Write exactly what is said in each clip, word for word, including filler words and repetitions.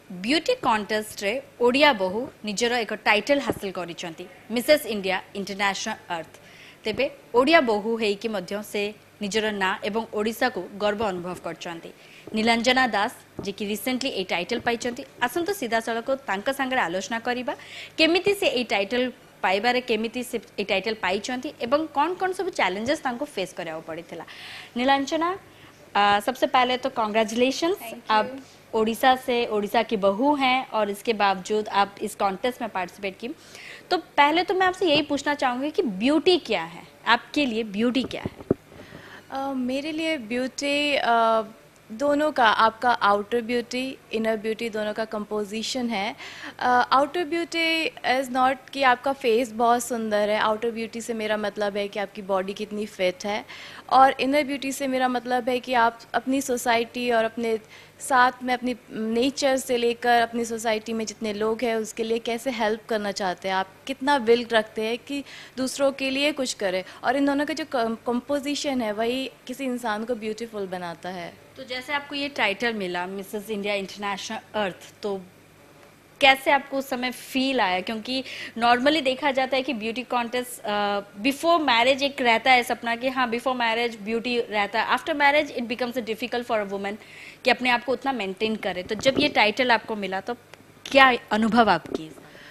Beauty contest रे ओडिया बहु निजर एक टाइटल हासिल करिसंती मिसेस इंडिया इंटरनेशनल अर्थ। तेबे ओडिया बहु हेइकी मध्य से निजर ना एवं ओडिशा को गर्व अनुभव करचंती। नीलांजना दास जे कि रिसेंटली ए टाइटल पाइचंती। आसंतो सीधा सड़क तांका संगे आलोचना करिबा केमिति से ए टाइटल पाइबारे केमिति से ए टाइटल पाइचंती एवं कौन कौन सब चैलेंजेस तांको फेस करया पड़िथिला। नीलांजना Uh, सबसे पहले तो कॉन्ग्रेचुलेशंस, आप ओडिशा से ओडिशा की बहू हैं और इसके बावजूद आप इस कॉन्टेस्ट में पार्टिसिपेट की। तो पहले तो मैं आपसे यही पूछना चाहूँगी कि ब्यूटी क्या है, आपके लिए ब्यूटी क्या है? uh, मेरे लिए ब्यूटी uh, दोनों का, आपका आउटर ब्यूटी इनर ब्यूटी दोनों का कंपोजिशन है। आउटर ब्यूटी इज़ नॉट कि आपका फेस बहुत सुंदर है, आउटर ब्यूटी से मेरा मतलब है कि आपकी बॉडी कितनी फिट है, और इनर ब्यूटी से मेरा मतलब है कि आप अपनी सोसाइटी और अपने साथ में अपनी नेचर से लेकर अपनी सोसाइटी में जितने लोग हैं उसके लिए कैसे हेल्प करना चाहते हैं, आप कितना विल रखते हैं कि दूसरों के लिए कुछ करें, और इन दोनों का जो कंपोजिशन है वही किसी इंसान को ब्यूटीफुल बनाता है। तो जैसे आपको ये टाइटल मिला मिसेस इंडिया इंटरनेशनल अर्थ, तो कैसे आपको उस समय फील आया? क्योंकि नॉर्मली देखा जाता है कि ब्यूटी कॉन्टेस्ट बिफोर मैरिज एक रहता है सपना कि हाँ बिफोर मैरिज ब्यूटी रहता है, after marriage it becomes difficult for a woman कि अपने आप को उतना मेंटेन करे। तो जब ये टाइटल आपको मिला तो क्या अनुभव आपकी?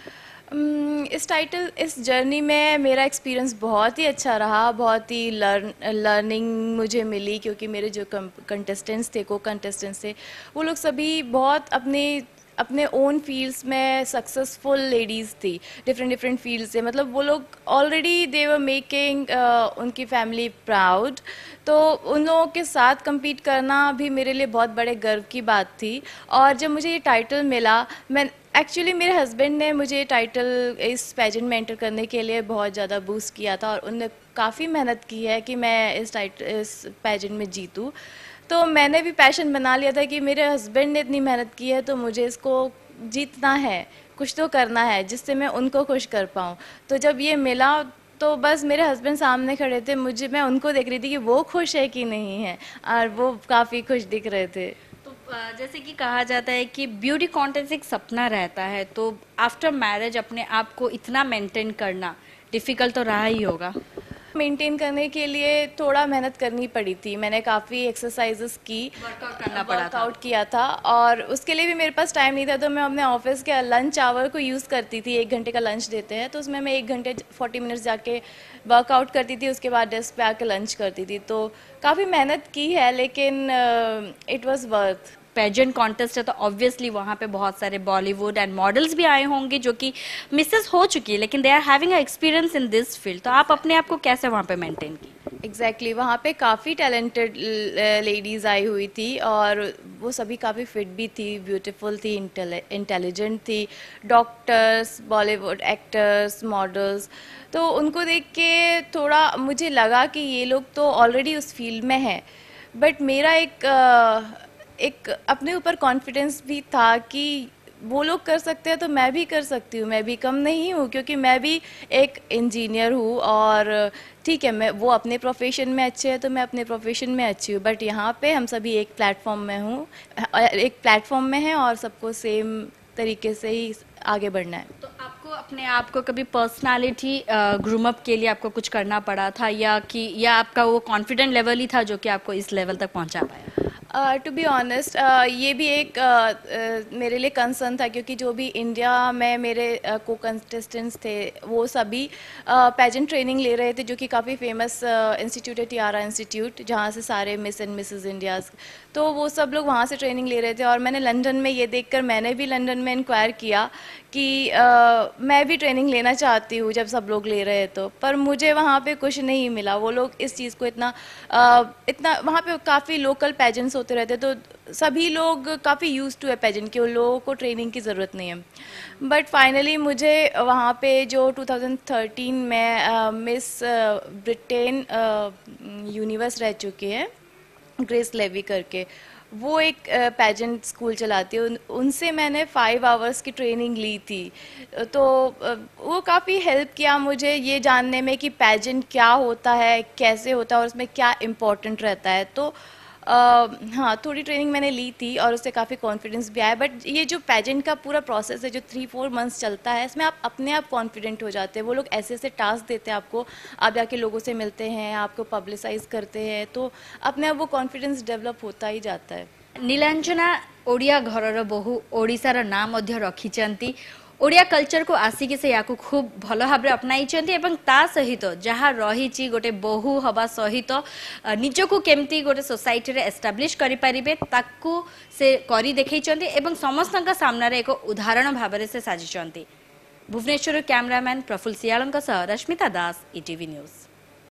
Um, इस टाइटल इस जर्नी में मेरा एक्सपीरियंस बहुत ही अच्छा रहा, बहुत ही लर्न लर्निंग मुझे मिली, क्योंकि मेरे जो कंटेस्टेंट्स थे, को कंटेस्टेंट्स थे, वो लोग सभी बहुत अपने अपने ओन फील्ड्स में सक्सेसफुल लेडीज़ थी, डिफरेंट डिफरेंट फील्ड से। मतलब वो लोग ऑलरेडी दे वर मेकिंग उनकी फैमिली प्राउड, तो उन लोगों के साथ compete करना भी मेरे लिए बहुत बड़े गर्व की बात थी। और जब मुझे ये टाइटल मिला, मैं एक्चुअली मेरे हस्बैंड ने मुझे टाइटल इस पेजेंट में एंटर करने के लिए बहुत ज़्यादा बूस्ट किया था, और उनने काफ़ी मेहनत की है कि मैं इस टाइटल इस पेजेंट में जीतूँ। तो मैंने भी पैशन बना लिया था कि मेरे हस्बैंड ने इतनी मेहनत की है तो मुझे इसको जीतना है, कुछ तो करना है जिससे मैं उनको खुश कर पाऊँ। तो जब ये मिला तो बस मेरे हस्बैंड सामने खड़े थे, मुझे मैं उनको देख रही थी कि वो खुश है कि नहीं है, और वो काफ़ी खुश दिख रहे थे। तो जैसे कि कहा जाता है कि ब्यूटी कॉन्टेस्ट एक सपना रहता है, तो आफ्टर मैरिज अपने आप को इतना मेंटेन करना डिफ़िकल्ट तो रहा ही होगा। मेंटेन करने के लिए थोड़ा मेहनत करनी पड़ी थी, मैंने काफ़ी एक्सरसाइजेस की, वर्कआउट करना पड़ा, वर्कआउट किया था, और उसके लिए भी मेरे पास टाइम नहीं था। तो मैं अपने ऑफिस के लंच आवर को यूज़ करती थी, एक घंटे का लंच देते हैं, तो उसमें मैं एक घंटे फोर्टी मिनट्स जाके वर्कआउट करती थी, उसके बाद डेस्क पे आके लंच करती थी। तो काफ़ी मेहनत की है, लेकिन it was worth. Pageant contest है तो ऑब्वियसली वहाँ पे बहुत सारे बॉलीवुड एंड मॉडल्स भी आए होंगे जो कि मिसेस हो चुकी है, लेकिन they are having a experience in this field. तो आप अपने आप को कैसे वहाँ पे मेंटेन की? एग्जैक्टली exactly, वहाँ पे काफ़ी टैलेंटेड लेडीज़ आई हुई थी, और वो सभी काफ़ी फिट भी थी, ब्यूटीफुल थी, इंटेलिजेंट थी, डॉक्टर्स, बॉलीवुड एक्टर्स, मॉडल्स। तो उनको देख के थोड़ा मुझे लगा कि ये लोग तो ऑलरेडी उस फील्ड में हैं, बट मेरा एक uh, एक अपने ऊपर कॉन्फिडेंस भी था कि वो लोग कर सकते हैं तो मैं भी कर सकती हूँ, मैं भी कम नहीं हूँ, क्योंकि मैं भी एक इंजीनियर हूँ। और ठीक है, मैं वो अपने प्रोफेशन में अच्छे हैं तो मैं अपने प्रोफेशन में अच्छी हूँ, बट यहाँ पे हम सभी एक प्लेटफॉर्म में हूँ एक प्लेटफॉर्म में हैं, और सबको सेम तरीके से ही आगे बढ़ना है। तो आपको अपने आप को कभी पर्सनालिटी ग्रूम अप के लिए आपको कुछ करना पड़ा था, या कि या आपका वो कॉन्फिडेंट लेवल ही था जो कि आपको इस लेवल तक पहुँचा पाया? टू बी ऑनेस्ट ये भी एक uh, uh, मेरे लिए कंसर्न था, क्योंकि जो भी इंडिया में मेरे को कंटेस्टेंट्स थे वो सभी पेजेंट ट्रेनिंग ले रहे थे, जो कि काफ़ी फेमस इंस्टीट्यूट है, टियारा इंस्टीट्यूट, जहाँ से सारे मिस एंड मिसेस इंडियाज़, तो वो सब लोग वहाँ से ट्रेनिंग ले रहे थे। और मैंने लंदन में ये देखकर मैंने भी लंदन में इंक्वायर किया कि uh, मैं भी ट्रेनिंग लेना चाहती हूँ जब सब लोग ले रहे हैं, तो पर मुझे वहाँ पे कुछ नहीं मिला। वो लोग इस चीज़ को इतना uh, इतना वहाँ पे काफ़ी लोकल पेजेंट्स होते रहते, तो सभी लोग काफ़ी यूज टू है पेजेंट के, उन लोगों को ट्रेनिंग की ज़रूरत नहीं है। बट फाइनली मुझे वहाँ पे जो टू थाउजेंड थर्टीन में मिस ब्रिटेन यूनिवर्स रह चुके हैं, ग्रेस लेवी करके, वो एक पेजेंट स्कूल चलाती है, उन, उनसे मैंने फाइव आवर्स की ट्रेनिंग ली थी। तो वो काफ़ी हेल्प किया मुझे ये जानने में कि पेजेंट क्या होता है, कैसे होता है, और उसमें क्या इम्पोर्टेंट रहता है। तो uh, हाँ थोड़ी ट्रेनिंग मैंने ली थी और उससे काफ़ी कॉन्फिडेंस भी आया, बट ये जो पेजेंट का पूरा प्रोसेस है जो थ्री फोर मंथ्स चलता है, इसमें आप अपने आप कॉन्फिडेंट हो जाते हैं। वो लोग ऐसे ऐसे टास्क देते हैं आपको, आप जाके लोगों से मिलते हैं, आपको पब्लिसाइज करते हैं, तो अपने आप वो कॉन्फिडेंस डेवलप होता ही जाता है। नीलांजना ओडिया घरर बहु ओडिशार नाम मध्य रखिचंती। ओडिया कल्चर को आसिक से या खूब भल भाव अपनाई ता सहित जहाँ रही गोटे बहु हवा सहित निजको केमती गोटे सोसाइटी रे एस्टाब्लिश करि परिबे ताकू से करी देखैचंती एवं समस्त सामना रे एक उदाहरण भाव से साजिचंती। भुवनेश्वर कैमरामैन प्रफुल्ल सियालंक सह रश्मिता दास, ईटीवी न्यूज।